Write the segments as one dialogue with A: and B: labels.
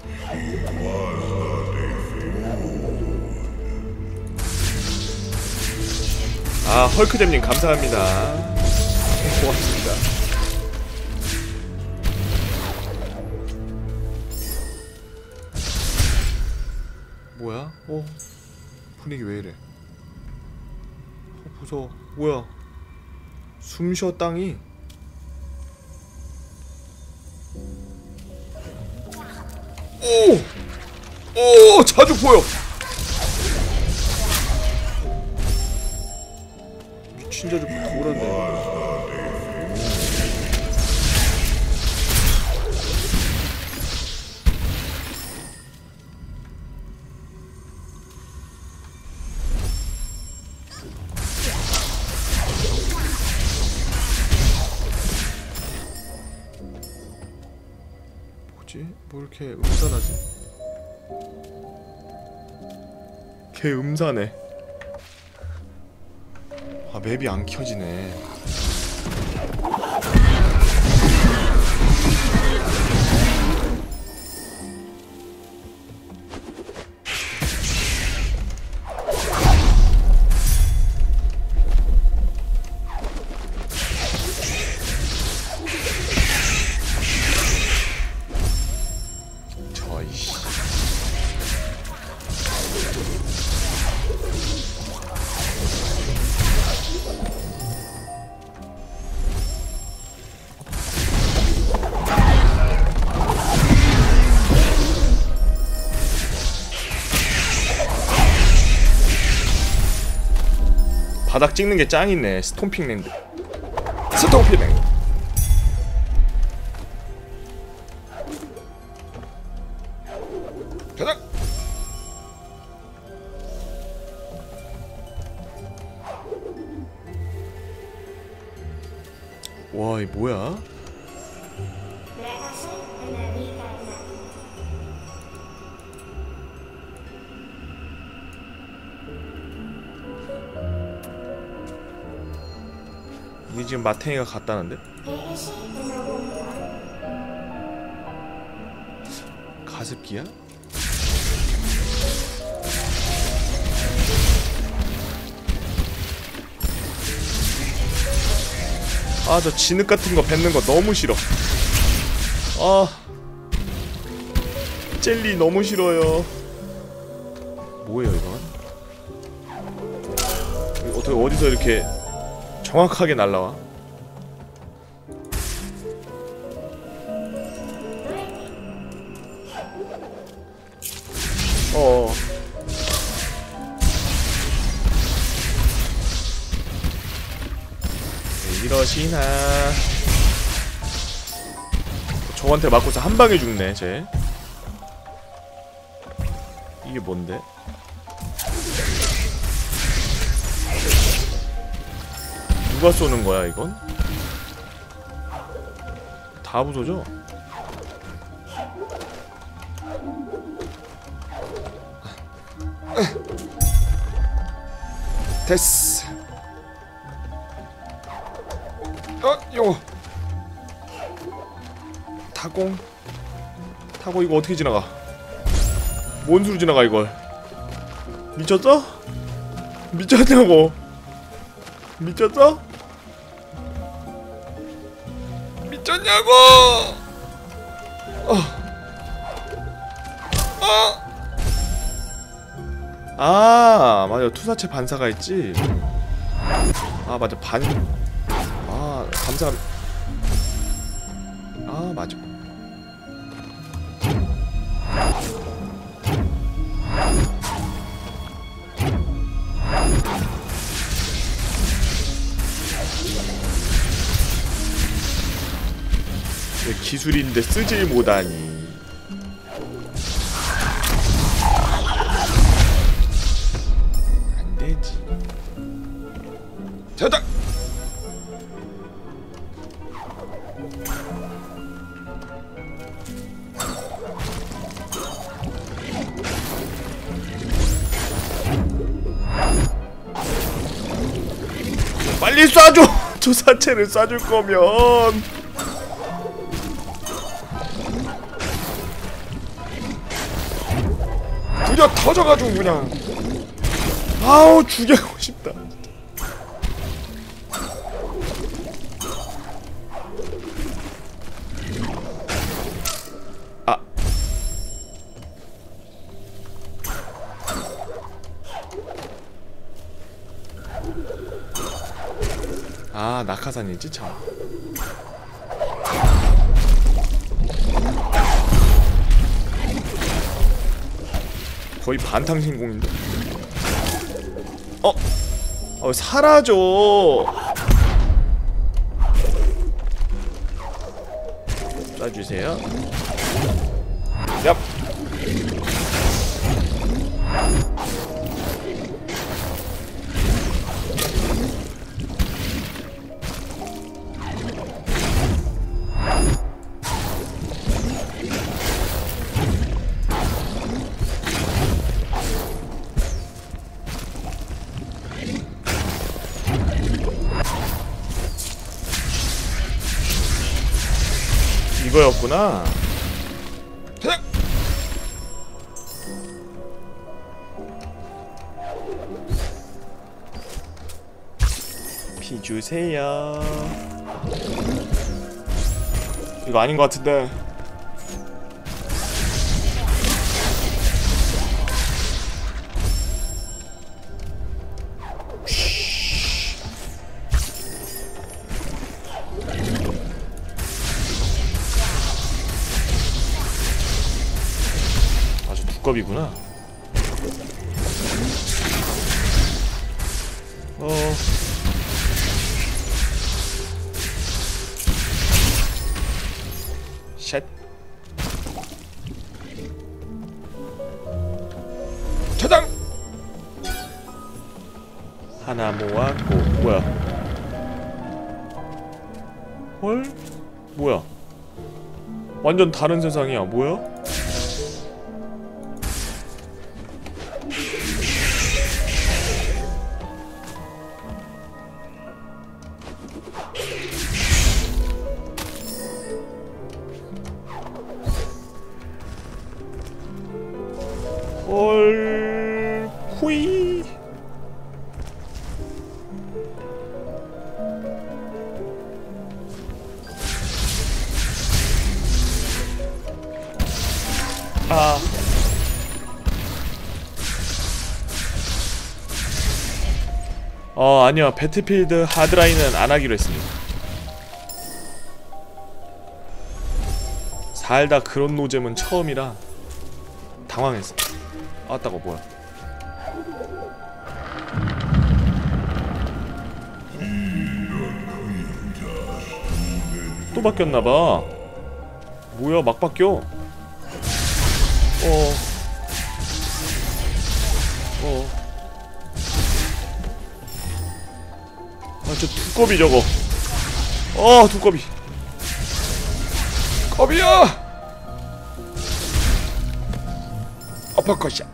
A: 아, 헐크잼님 감사합니다. 고맙습니다. 뭐야? 분위기 왜 이래? 무서워. 뭐야? 숨쉬어 땅이. 오! 자주 보여! 미친 자주 보라네. 뭐 이렇게 음산하지? 개 음산해. 아, 맵이 안 켜지네. 바닥 찍는 게 짱이네. 스톰핑랜드. 스톰핑랜드. 가자. 와, 이 뭐야? 이 지금 마탱이가 갔다는데? 가습기야? 아, 저 진흙 같은 거 뱉는 거 너무 싫어. 아, 젤리 너무 싫어요. 뭐예요 이건? 어떻게 어디서 이렇게 정확하게 날라와? 왜 이러시나? 저한테 맞고서 한 방에 죽네, 쟤. 이게 뭔데? 누가 쏘는 거야, 이건? 다 부서져? 됐어. 요거. 타고 이거 어떻게 지나가? 뭔 수로 지나가, 이걸? 미쳤어? 미쳤냐고? 미쳤어? 미쳤냐고! 아, 맞아. 투사체 반사가 있지? 아, 맞아. 반사. 아, 맞아. 기술인데 쓰질 못하니. 안 되지. 자자. 빨리 쏴줘. 투사체를 쏴줄 거면. 그냥 터져가지고 그냥. 아우 죽여고 싶다. 아 낙하산이지 참. 거의 반탕신공인데. 사라져. 쏴주세요. 얍. 이거였구나. 피 주세요. 이거 아닌 것 같은데. 두꺼비구나. 샷. 차장. 하나 모았고. 뭐야? 헐? 뭐야? 완전 다른 세상이야. 뭐야? 헐, 후이. 아. 아니요. 배틀필드 하드라인은 안 하기로 했습니다. 살다 그런 노잼은 처음이라 당황했어. 아따가 뭐야? 또 바뀌었나봐. 뭐야 막 바뀌어. 저 두꺼비 저거. 두꺼비. 겁이야. 어퍼컷이야.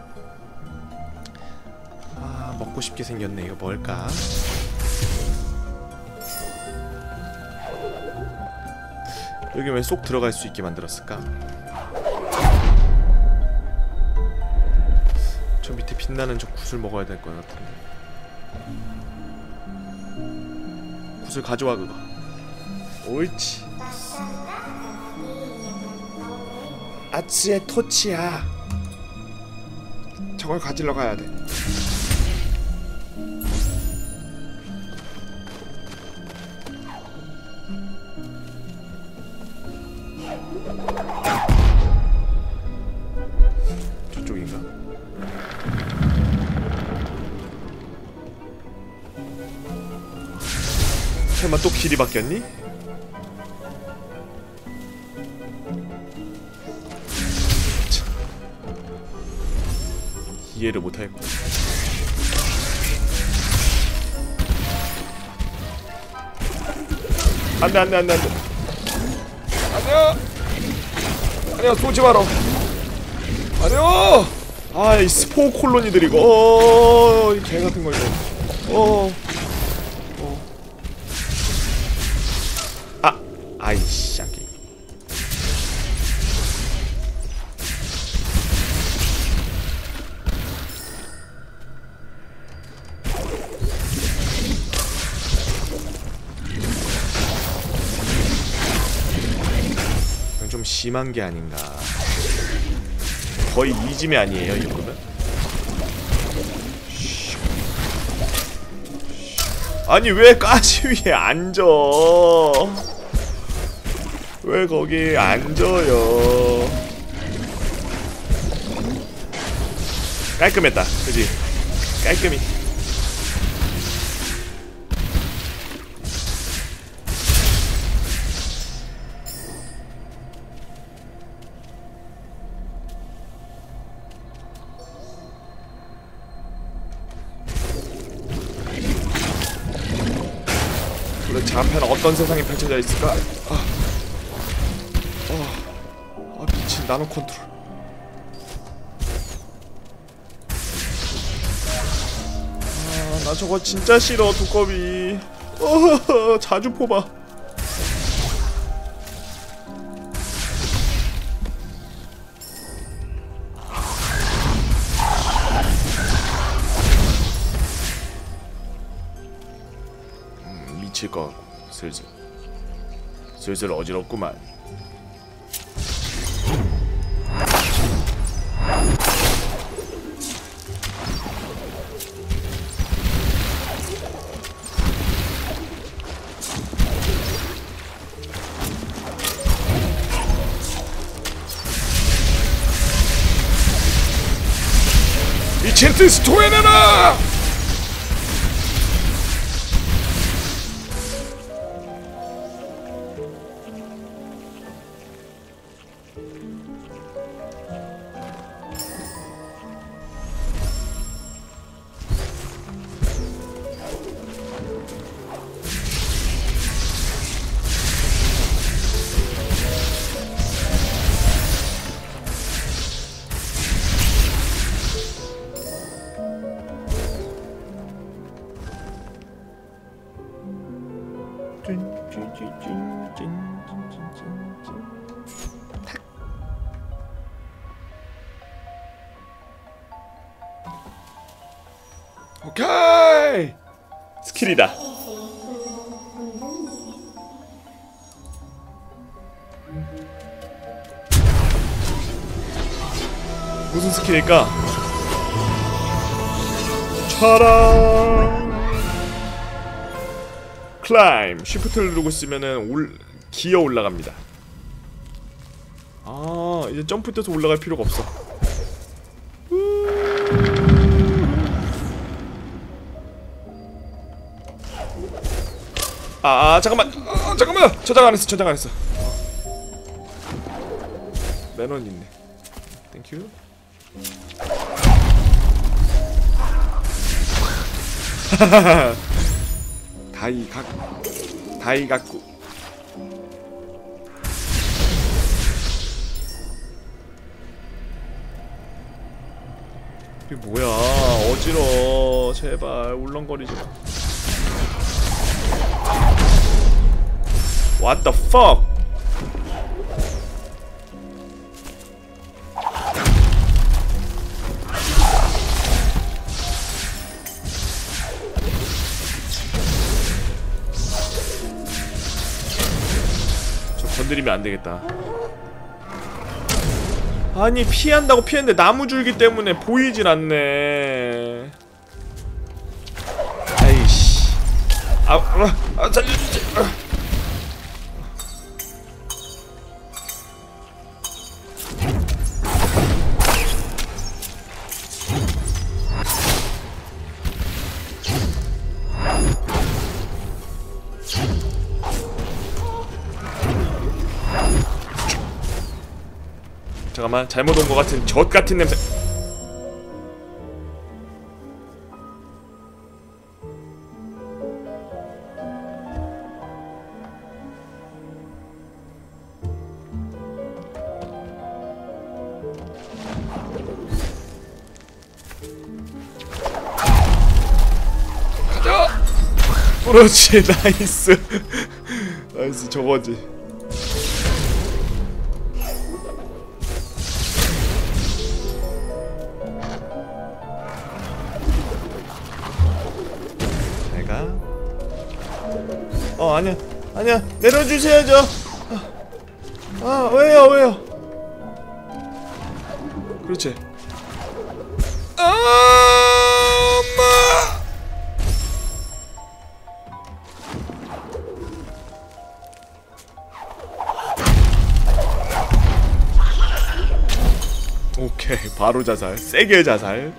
A: 먹고 싶게 생겼네. 이거 뭘까? 여기 왜 쏙 들어갈 수 있게 만들었을까? 저 밑에 빛나는 저 굿을 먹어야 될 것 같은데. 굿을 가져와 그거. 옳지. 아츠의 토치야. 저걸 가지러 가야 돼. 저쪽인가? 설마 또 길이 바뀌었니? 이해를 못하겠고. 안돼 안돼 안돼 안돼. 아니야 아니야 쏘지 마라. 아니야. 이 스포 콜로니들 이거. 이 개같은 거 이거. 아이씨 아기. 심한 게 아닌가. 거의 이짐이 아니에요, 이 정도면? 아니 왜 가시 위에 앉아? 왜 거기 앉아요? 깔끔했다, 그지? 깔끔히. 그래, 좌편은 어떤 세상이 펼쳐져 있을까? 미친 나노 컨트롤. 나 저거 진짜 싫어, 두꺼비. 자주 뽑아. 미칠 것 같고, 슬슬 어지럽구만. 미친듯이 토해내라! 오케이! 스킬이다. 무슨 스킬일까? 차라. 클라임. 쉬프트를 누르고 있으면은 기어 올라갑니다. 아, 이제 점프 뛰어서 올라갈 필요가 없어. 잠깐만. 잠깐만. 저장 안 했어. 매넌 있네. 땡큐. 다이 갖고. 이게 뭐야? 어지러워. 제발 울렁거리지 마. What the fuck? 저 건드리면 안 되겠다. 아니 피한다고 피했는데 나무줄기 때문에 보이질 않네. 아이씨. 살려주지. 잠깐만, 잘못 온 것 같은 젖 같은 냄새. 가자! 그렇지, 나이스. 나이스, 저거지. 아니야 내려주셔야죠. 아 왜요 왜요. 그렇지. 아 엄마. 오케이 바로 자살. 세게 자살.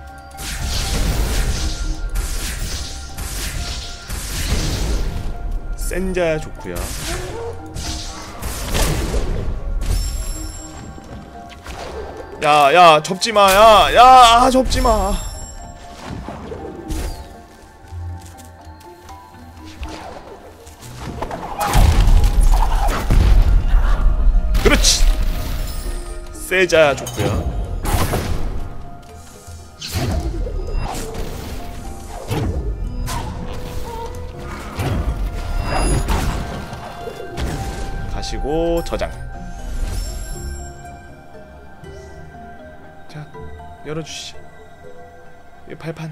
A: 센자야 좋구요. 야야 접지마. 야야 접지마. 그렇지. 세자야 좋구요. 가시고 저장. 자 열어주시죠. 이 발판.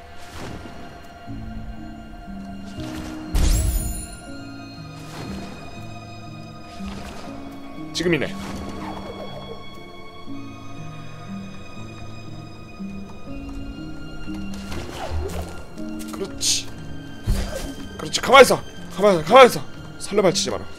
A: 지금이네. 그렇지. 그렇지. 가만있어. 가만있어. 설레발치지 마라.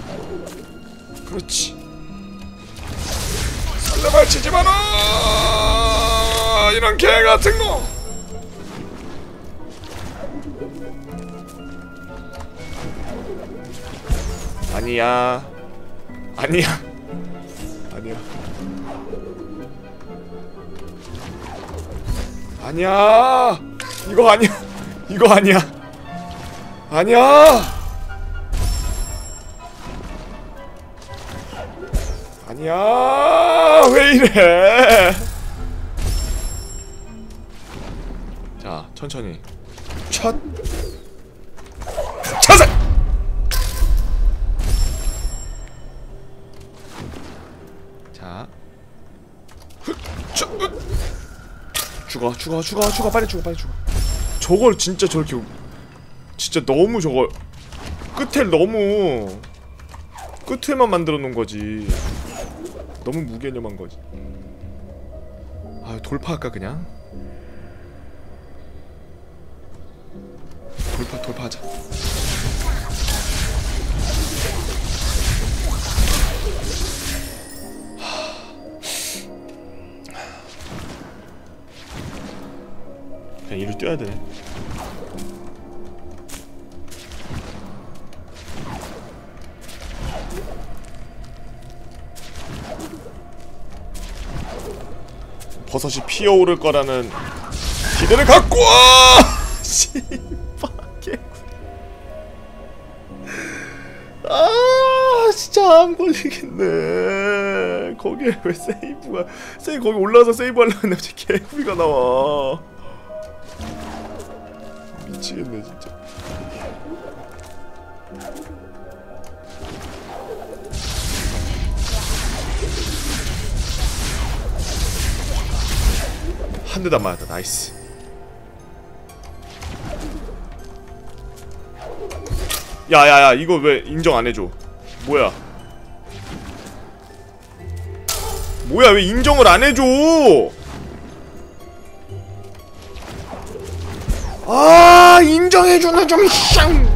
A: 그렇지. 설레발치지 마라. 이런 개같은 거. 아니야. 아니야. 이거 아니야. 이거 아니야. 아니야. 왜 이래. 자 천천히. 첫 자살. 자 죽어. 빨리 죽어. 저걸 진짜 저렇게 진짜 너무 저걸 끝에만 만들어 놓은 거지. 너무 무개념한 거지. 아 돌파할까 그냥? 돌파하자. 그냥 이를 뛰어야 되네. 버섯이 피어오를 거라는 기대를 갖고 와! 씨발 개구리. 아 진짜 안 걸리겠네. 거기에 왜 거기 올라가서 세이브 하려고 했는데 갑자기 개구리가 나와. 미치겠네 진짜. 한 대도 안 맞았다. 나이스. 야야야 이거 왜 인정 안 해줘. 뭐야 왜 인정을 안 해줘. 아 인정해주는 좀 쌍.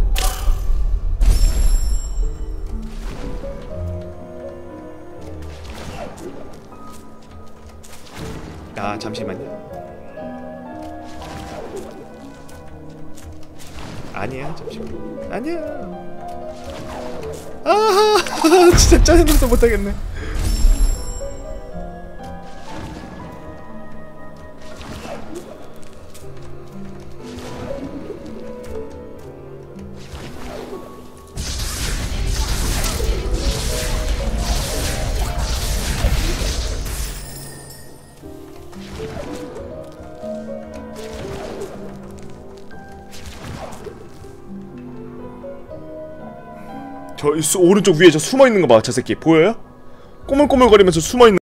A: 아 잠시만요. 아니야 잠시만. 아니야. 아 진짜 짜증나서 못하겠네. 저 오른쪽 위에 저 숨어있는 거 봐. 저 새끼 보여요? 꼬물꼬물거리면서 숨어있는